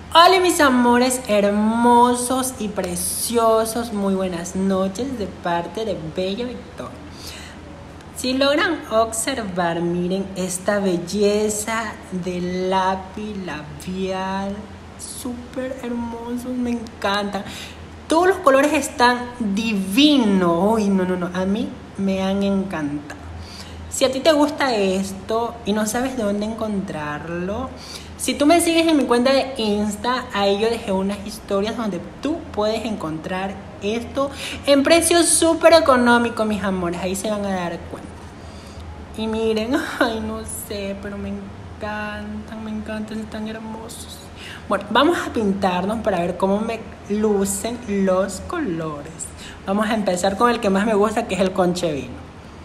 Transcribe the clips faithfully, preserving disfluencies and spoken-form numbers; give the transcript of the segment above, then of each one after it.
Hola mis amores hermosos y preciosos, muy buenas noches de parte de Bella Victoria. Si logran observar, miren esta belleza de lápiz labial, súper hermosos, me encantan. Todos los colores están divinos. Uy, no, no, no, a mí me han encantado. Si a ti te gusta esto y no sabes de dónde encontrarlo, si tú me sigues en mi cuenta de Insta, ahí yo dejé unas historias donde tú puedes encontrar esto en precios súper económicos, mis amores. Ahí se van a dar cuenta. Y miren, ay, no sé, pero me encantan, me encantan, están hermosos. Bueno, vamos a pintarnos para ver cómo me lucen los colores. Vamos a empezar con el que más me gusta, que es el conche vino.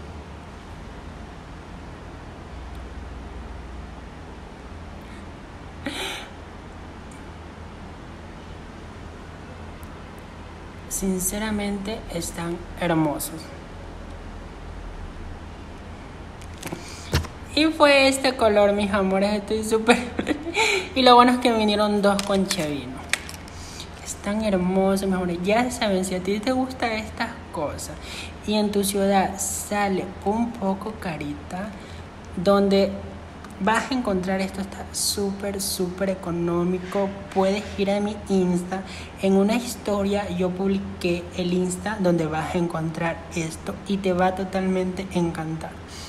Sinceramente están hermosos. Y fue este color, mis amores, estoy súper... Y lo bueno es que vinieron dos conche vino. Están hermosos, mis amores. Ya saben, si a ti te gustan estas cosas y en tu ciudad sale un poco carita, donde vas a encontrar esto, está súper, súper económico. Puedes ir a mi Insta. En una historia yo publiqué el Insta donde vas a encontrar esto y te va a totalmente encantar.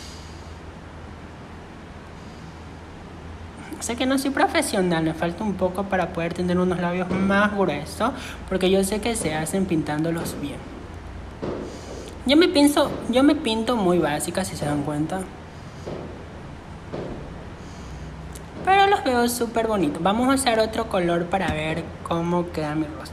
Sé que no soy profesional, me falta un poco para poder tener unos labios más gruesos, porque yo sé que se hacen pintándolos bien. Yo me pinto, yo me pinto muy básica, si se dan cuenta. Pero los veo súper bonitos. Vamos a usar otro color para ver cómo queda mi rostro.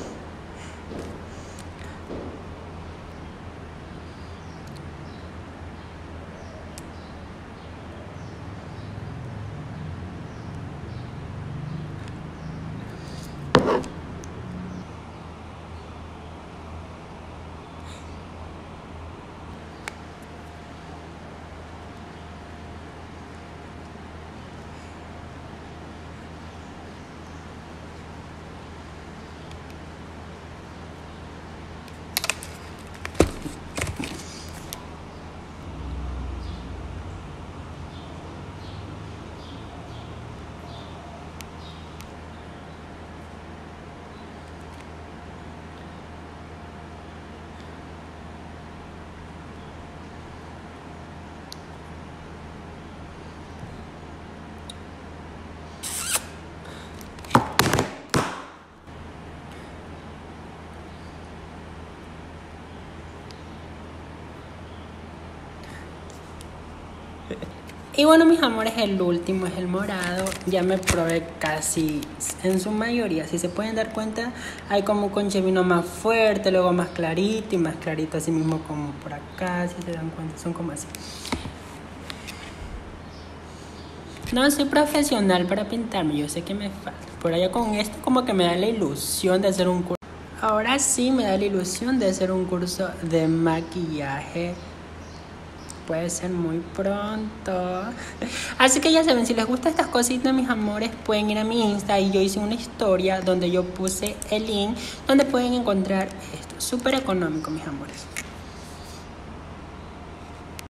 Y bueno, mis amores, el último es el morado. Ya me probé casi en su mayoría. Si se pueden dar cuenta, hay como un conche vino más fuerte, luego más clarito y más clarito, así mismo como por acá. Si se dan cuenta, son como así. No soy profesional para pintarme, yo sé que me falta. Por allá con esto como que me da la ilusión de hacer un curso. Ahora sí me da la ilusión de hacer un curso de maquillaje. Puede ser muy pronto. Así que ya saben, si les gustan estas cositas, mis amores, pueden ir a mi Insta. Y yo hice una historia donde yo puse el link donde pueden encontrar esto. Súper económico, mis amores.